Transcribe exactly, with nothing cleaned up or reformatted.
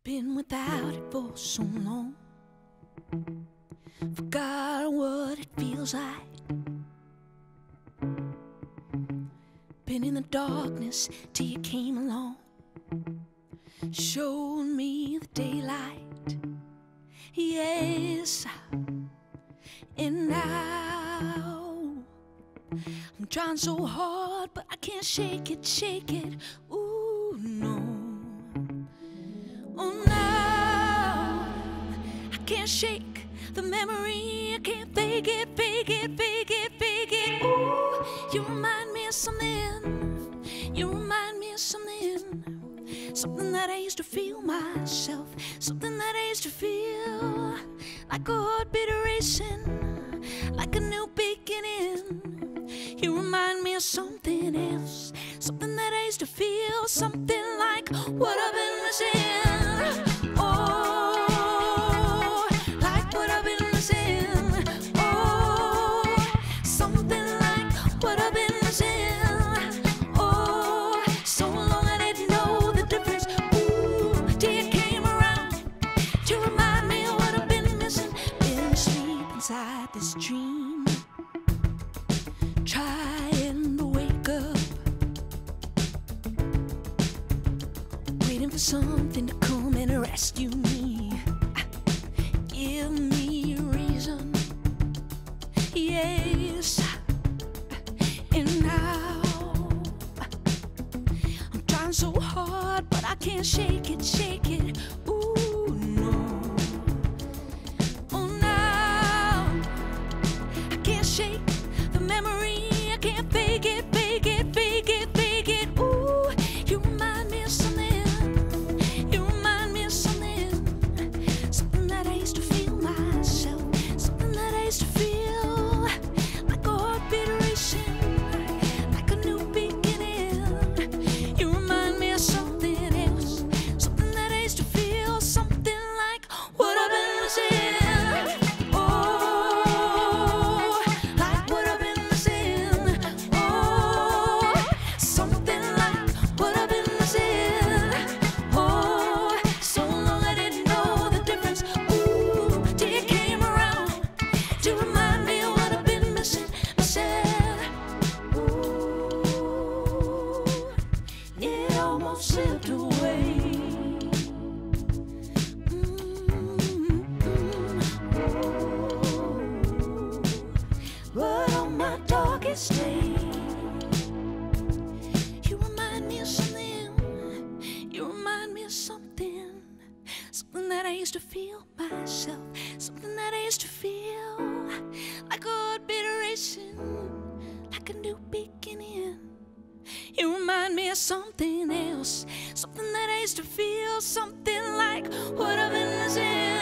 Been without it for so long, forgot what it feels like. Been in the darkness till you came along, showed me the daylight. Yes, and now I'm trying so hard, but I can't shake it, shake it. Ooh, no. Oh, no, I can't shake the memory. I can't fake it, fake it, fake it, fake it. Ooh, you remind me of something. You remind me of something. Something that I used to feel myself. Something that I used to feel like a heartbeat racing, like a new beginning. You remind me of something else. Something that I used to feel. Something like what I've been missing. Oh, like what I've been missing. Oh, something like what I've been missing. Oh, so long I didn't know the difference. Ooh, till you came around to remind me of what I've been missing. Been asleep inside this dream, trying to wake up, waiting for something to come and rescue me, give me a reason. Yes, and now I'm trying so hard, but I can't shake it, shake it. Ooh, no. Oh, now I can't shake the memory. I can't fake it, fake it, fake it, fake it. Ooh, you remind me of something. You remind me of something. Something that I used to feel myself. Something that I used to feel like a heartbeat racing, like a new beginning. You remind me of something else. Something that I used to feel. Something like what I've been missing. Oh, like what I've been missing. Oh, something like what I've been missing. Oh, so long I didn't know the difference. Ooh, till you came around to remind me of what I've been missing. Missing. Ooh, it almost slipped away. But on my darkest day, you remind me of something. You remind me of something. Something that I used to feel myself. Something that I used to feel like a heartbeat racing, like a new beginning. You remind me of something else. Something that I used to feel. Something like what I've been missing.